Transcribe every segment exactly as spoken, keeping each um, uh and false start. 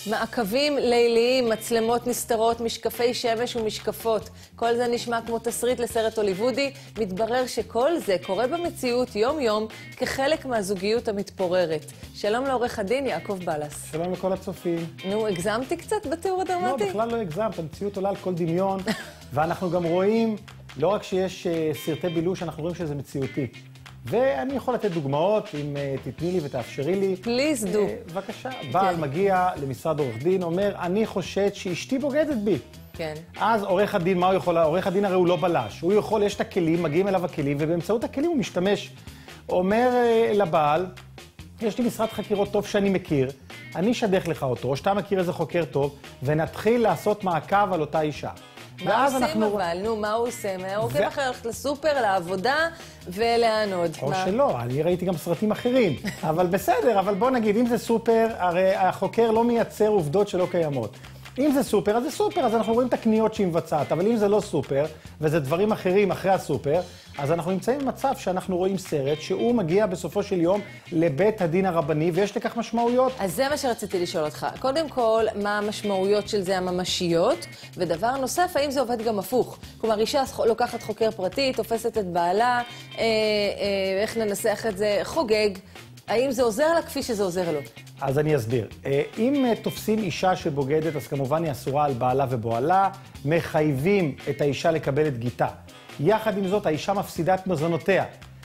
מעקבים ליליים, מצלמות נסתרות, משקפי שמש ומשקפות. כל זה נשמע כמו תסריט לסרט הוליוודי. מתברר שכל זה קורה במציאות יום-יום כחלק מהזוגיות המתפוררת. שלום לעורך הדין יעקב בלס. שלום לכל הצופים. נו, הגזמתי קצת בתיאור הדרמטי? לא, בכלל לא הגזמת. המציאות עולה על כל דמיון. ואנחנו גם רואים, לא רק שיש uh, סרטי בילוש, אנחנו רואים שזה מציאותי. ואני יכול לתת דוגמאות, אם uh, תתני לי ותאפשרי לי. פליז דו. Uh, בבקשה. בעל מגיע למשרד עורך דין, אומר, אני חושד שאשתי בוגדת בי. כן. אז עורך הדין, מה הוא יכול? עורך הדין הרי הוא לא בלש. הוא יכול, יש את הכלים, מגיעים אליו הכלים, ובאמצעות הכלים הוא משתמש. אומר uh, לבעל, יש לי משרד חקירות טוב שאני מכיר, אני אשדך לך אותו, או שאתה מכיר איזה חוקר טוב, ונתחיל לעשות מעקב על אותה אישה. מה עושים אנחנו... אבל? נו, מה הוא עושה? הוא עוקב ו... אחר ללכת לסופר, לעבודה ולאן עוד? או מה... שלא, אני ראיתי גם סרטים אחרים. אבל בסדר, אבל בוא נגיד, אם זה סופר, הרי החוקר לא מייצר עובדות שלא קיימות. אם זה סופר, אז זה סופר, אז אנחנו רואים את הקניות שהיא מבצעת. אבל אם זה לא סופר, וזה דברים אחרים אחרי הסופר, אז אנחנו נמצאים במצב שאנחנו רואים סרט שהוא מגיע בסופו של יום לבית הדין הרבני, ויש לכך משמעויות. אז זה מה שרציתי לשאול אותך. קודם כל, מה המשמעויות של זה הממשיות? ודבר נוסף, האם זה עובד גם הפוך? כלומר, אישה לוקחת חוקר פרטי, תופסת את בעלה, אה, אה, איך ננסח את זה, חוגג. האם זה עוזר לה כפי שזה עוזר לו? אז אני אסביר. אם תופסים אישה שבוגדת, אז כמובן היא אסורה על בעלה ובועלה, מחייבים את האישה לקבל את גיתה. יחד עם זאת, האישה מפסידה את מזונותיה.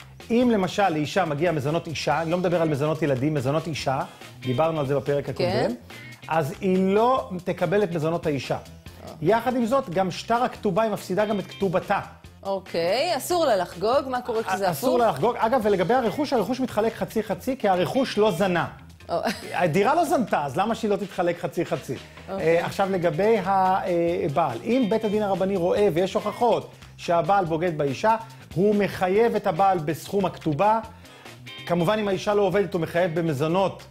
אם למשל לאישה מגיע מזונות אישה, אני לא מדבר על מזונות ילדים, מזונות אישה, דיברנו על זה בפרק הקודם, כן. אז היא לא תקבל את מזונות האישה. Oh. יחד עם זאת, גם שטר הכתובה היא מפסידה גם את כתובתה. אוקיי, אסור לה לחגוג, מה קורה כשזה הפוך? אסור לה לחגוג. אגב, ולגבי הרכוש, הרכוש מתחלק חצי-חצי, כי הרכוש לא זנה. הדירה לא זנתה, אז למה שהיא לא תתחלק חצי-חצי? עכשיו, לגבי הבעל, אם בית הדין הרבני רואה ויש הוכחות שהבעל בוגד באישה, הוא מחייב את הבעל בסכום הכתובה. כמובן, אם האישה לא עובדת, הוא מחייב במזונות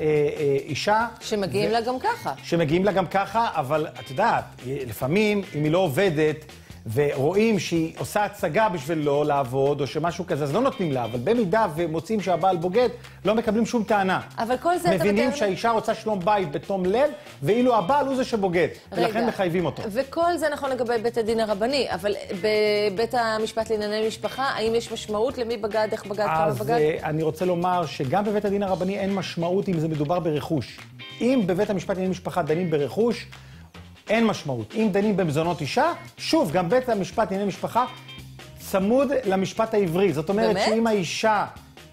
אישה. שמגיעים לה גם ככה. שמגיעים לה גם ככה, אבל את יודעת, לפעמים, אם היא לא עובדת, ורואים שהיא עושה הצגה בשביל לא לעבוד, או שמשהו כזה, אז לא נותנים לה, אבל במידה ומוצאים שהבעל בוגד, לא מקבלים שום טענה. אבל כל זה... מבינים שהאישה רוצה שלום בית בתום לב, ואילו הבעל הוא זה שבוגד, ולכן מחייבים אותו. וכל זה נכון לגבי בית הדין הרבני, אבל בבית המשפט לענייני משפחה, האם יש משמעות למי בגד, איך בגד, כמה בגד? אז אני רוצה לומר שגם בבית הדין הרבני אין משמעות אם זה מדובר ברכוש. אם בבית המשפט לענייני משפחה דנים ברכוש, אין משמעות. אם דנים במזונות אישה, שוב, גם בית המשפט לענייני משפחה צמוד למשפט העברי. זאת אומרת שאם האישה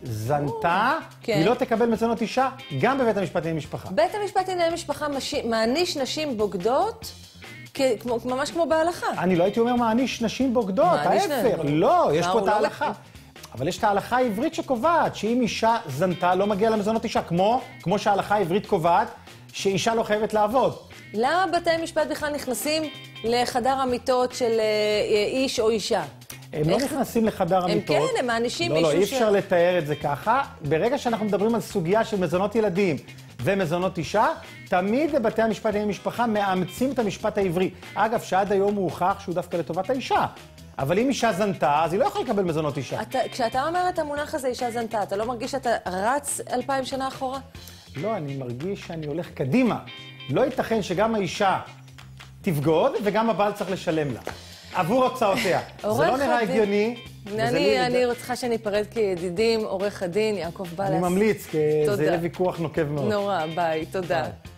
זנתה, היא לא תקבל מזונות אישה, גם בבית המשפט לענייני משפחה. בית המשפט לענייני משפחה מעניש נשים בוגדות, ממש כמו בהלכה. אני לא הייתי אומר מעניש נשים בוגדות, ההפך. לא, יש פה את ההלכה. אבל יש את ההלכה העברית שקובעת שאם אישה זנתה, לא מגיע למזונות אישה, כמו שההלכה העברית קובעת שאישה לא חייבת לעבוד. למה בתי משפט בכלל נכנסים לחדר המיטות של איש או אישה? הם לא נכנסים לחדר המיטות. הם כן, הם מענישים מישהו ש... לא, לא, אי אפשר לתאר את זה ככה. ברגע שאנחנו מדברים על סוגיה של מזונות ילדים ומזונות אישה, תמיד בתי המשפט לענייני משפחה מאמצים את המשפט העברי. אגב, שעד היום הוא הוכח שהוא דווקא לטובת האישה. אבל אם אישה זנתה, אז היא לא יכולה לקבל מזונות אישה. אתה, כשאתה אומר את המונח הזה, אישה זנתה, אתה לא מרגיש שאתה רץ אלפיים שנה אחורה? לא, אני מרגיש שאני הולך קדימה. לא ייתכן שגם האישה תבגוד, וגם הבעל צריך לשלם לה. עבור הוצאותיה. זה לא נראה הגיוני. אני רוצה שניפרד כידידים, עורך הדין, יעקב בלס. אני ממליץ, כי זה יהיה ויכוח נוקב מאוד. נורא, ביי, תודה.